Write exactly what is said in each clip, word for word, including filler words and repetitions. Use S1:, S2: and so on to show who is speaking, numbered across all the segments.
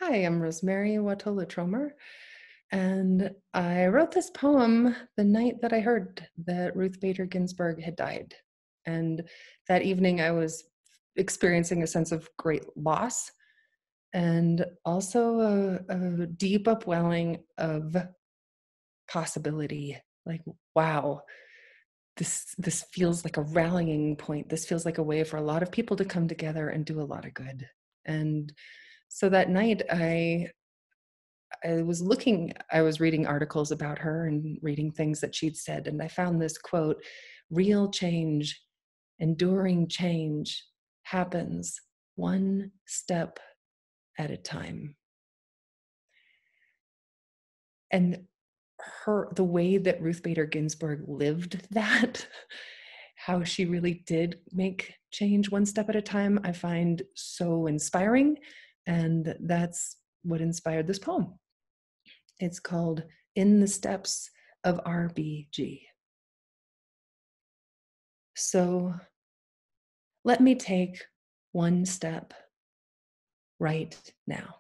S1: Hi, I'm Rosemerry Wahtola Trommer, and I wrote this poem the night that I heard that Ruth Bader Ginsburg had died. And that evening I was experiencing a sense of great loss and also a, a deep upwelling of possibility. Like, wow, this this feels like a rallying point. This feels like a way for a lot of people to come together and do a lot of good. And so that night I I was looking, I was reading articles about her and reading things that she'd said, and I found this quote: real change, enduring change happens one step at a time. And her, the way that Ruth Bader Ginsburg lived that, how she really did make change one step at a time, I find so inspiring. And that's what inspired this poem. It's called In the Steps of R B G. So let me take one step right now.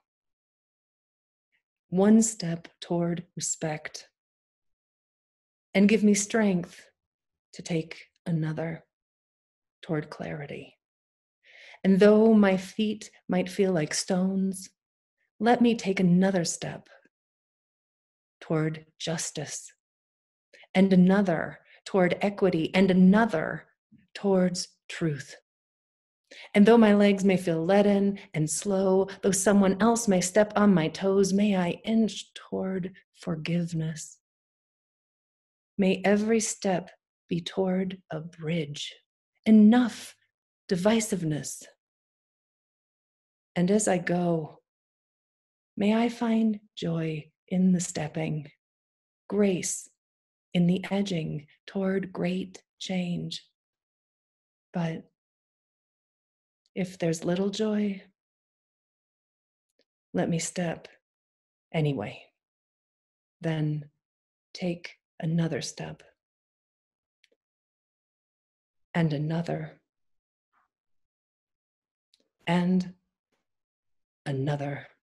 S1: One step toward respect, and give me strength to take another toward clarity. And though my feet might feel like stones, let me take another step toward justice, and another toward equity, and another towards truth. And though my legs may feel leaden and slow, though someone else may step on my toes, may I inch toward forgiveness. May every step be toward a bridge. Enough divisiveness. And as I go, may I find joy in the stepping, grace in the edging toward great change. But if there's little joy, let me step anyway. Then take another step, and another, and another.